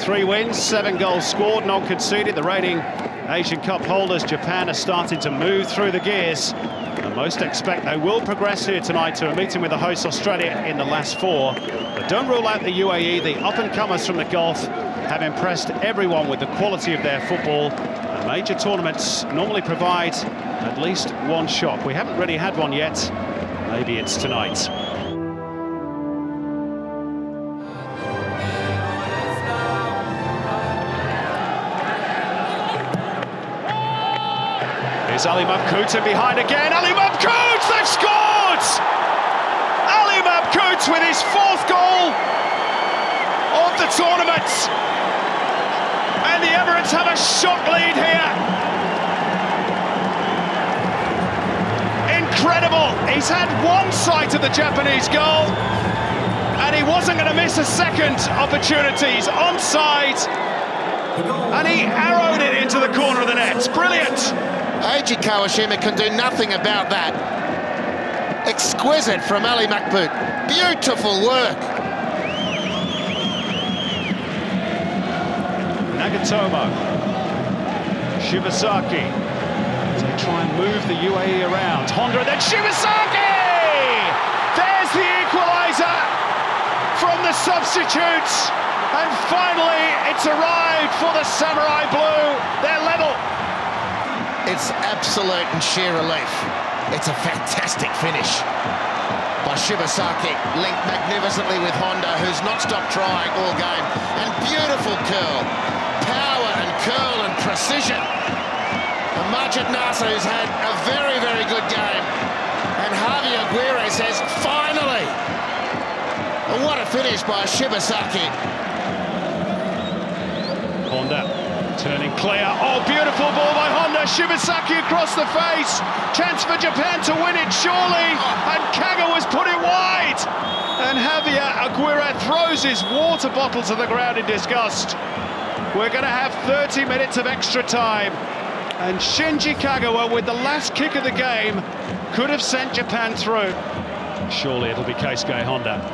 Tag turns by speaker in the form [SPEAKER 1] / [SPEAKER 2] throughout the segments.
[SPEAKER 1] 3 wins, 7 goals scored, none conceded. The reigning Asian Cup holders, Japan, are starting to move through the gears. And most expect they will progress here tonight to a meeting with the host Australia in the last 4. But don't rule out the UAE. The up-and-comers from the Gulf have impressed everyone with the quality of their football. And major tournaments normally provide at least one shock. We haven't really had one yet. Maybe it's tonight. Here's Ali Mabkout in behind again. Ali Mabkout, they've scored! Ali Mabkout with his 4th goal of the tournament. And the Emirates have a shock lead here. Incredible. He's had one sight of the Japanese goal, and he wasn't going to miss a second opportunity. He's onside, and he arrowed it into the corner of the net. Brilliant.
[SPEAKER 2] Eiji Kawashima can do nothing about that. Exquisite from Ali Mabkout. Beautiful work.
[SPEAKER 1] Nagatomo. Shibasaki. They try and move the UAE around. Honda, then Shibasaki! There's the equaliser from the substitutes. And finally, it's arrived for the Samurai Blue. They're level.
[SPEAKER 2] It's absolute and sheer relief. It's a fantastic finish by Shibasaki, linked magnificently with Honda, who's not stopped trying all game. And beautiful curl, power and curl and precision. And Majid Nasser, who's had a very, very good game. And Javi Aguirre says, finally! And what a finish by Shibasaki.
[SPEAKER 1] Honda turning clear. Oh, beautiful ball by Honda. Shibasaki across the face. Chance for Japan to win it, surely. And Kagawa's put it wide. And Javier Aguirre throws his water bottle to the ground in disgust. We're going to have 30 minutes of extra time. And Shinji Kagawa, with the last kick of the game, could have sent Japan through. Surely it'll be Keisuke Honda.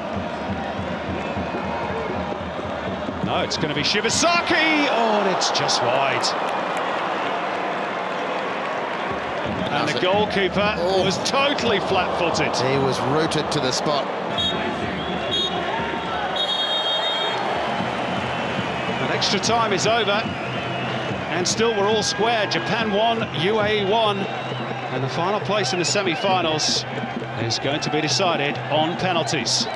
[SPEAKER 1] No, it's going to be Shibasaki. Oh, and it's just wide. And the goalkeeper was totally flat-footed.
[SPEAKER 2] He was rooted to the spot.
[SPEAKER 1] And extra time is over. And still we're all square. Japan 1, UAE 1. And the final place in the semi-finals is going to be decided on penalties.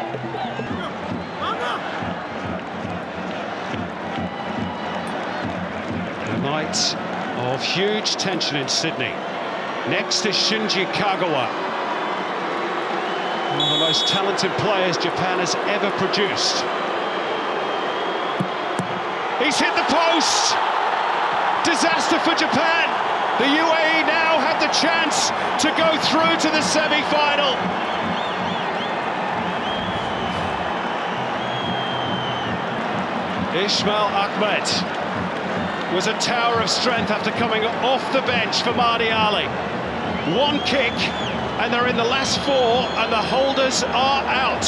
[SPEAKER 1] Night of huge tension in Sydney. Next is Shinji Kagawa, one of the most talented players Japan has ever produced. He's hit the post! Disaster for Japan! The UAE now have the chance to go through to the semi-final. Ismail Ahmed was a tower of strength after coming off the bench for Mahdi Ali. One kick, and they're in the last 4, and the holders are out.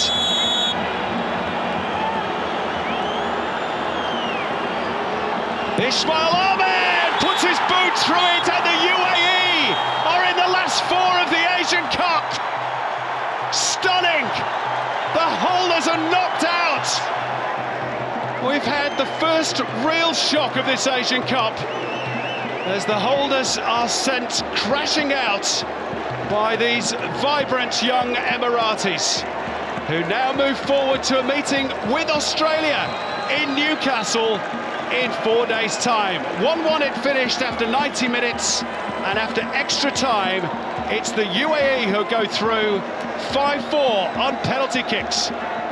[SPEAKER 1] Ismail Ahmed puts his boot through it, and the UAE are in the last 4 of the Asian Cup. Stunning! The holders are knocked out. We've had the first real shock of this Asian Cup as the holders are sent crashing out by these vibrant young Emiratis, who now move forward to a meeting with Australia in Newcastle in 4 days' time. 1-1 it finished after 90 minutes, and after extra time, it's the UAE who go through 5-4 on penalty kicks.